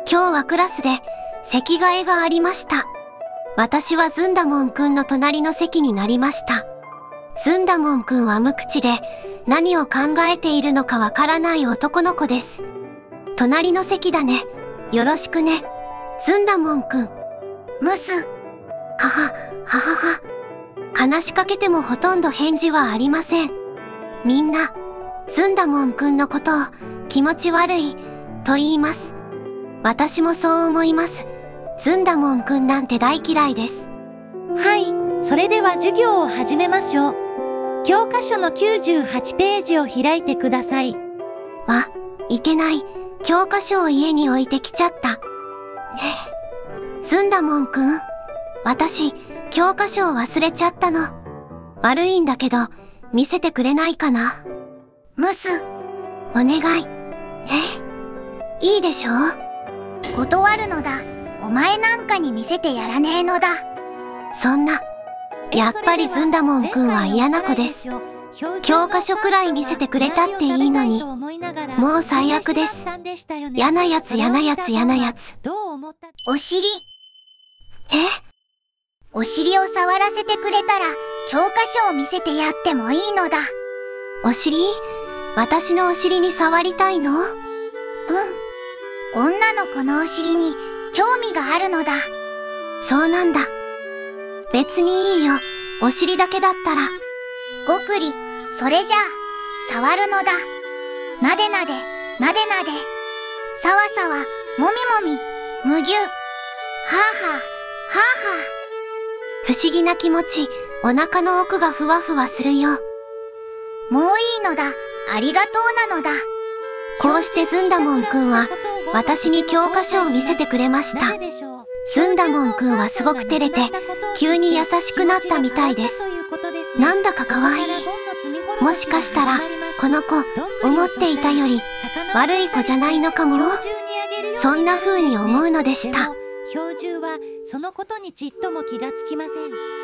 今日はクラスで席替えがありました。私はずんだもんくんの隣の席になりました。ずんだもんくんは無口で何を考えているのかわからない男の子です。隣の席だね。よろしくね。ずんだもんくん。ムス。はは、ははは。話しかけてもほとんど返事はありません。みんな、ずんだもんくんのことを気持ち悪いと言います。私もそう思います。ずんだもんくんなんて大嫌いです。 はい、それでは授業を始めましょう。教科書の98ページを開いてください。 いけない。教科書を家に置いてきちゃった。ずんだもんくん、私、教科書を忘れちゃったの。悪いんだけど、見せてくれないかな。ムス。お願い。いいでしょ？ 断るのだ。お前なんかに見せてやらねえのだ。 そんな。やっぱりずんだもんくんは嫌な子です。教科書くらい見せてくれたっていいのに。もう最悪です。嫌なやつ嫌なやつ嫌なやつ。 お尻。お尻を触らせてくれたら教科書を見せてやってもいいのだ。 お尻？私のお尻に触りたいの？ 女の子のお尻に興味があるのだ。 そうなんだ。別にいいよ。お尻だけだったら。 ごくり、それじゃあ、触るのだ。なでなで、なでなで。さわさわ、もみもみ、むぎゅ。はぁはぁ、はぁはぁ。不思議な気持ち、お腹の奥がふわふわするよ。 もういいのだ。ありがとうなのだ。 こうしてずんだもんくんは、私に教科書を見せてくれました。ずんだもんくんはすごく照れて、急に優しくなったみたいです。なんだか可愛い。もしかしたら、この子、思っていたより、悪い子じゃないのかも。そんな風に思うのでした。 教授は、そのことにちっとも気がつきません。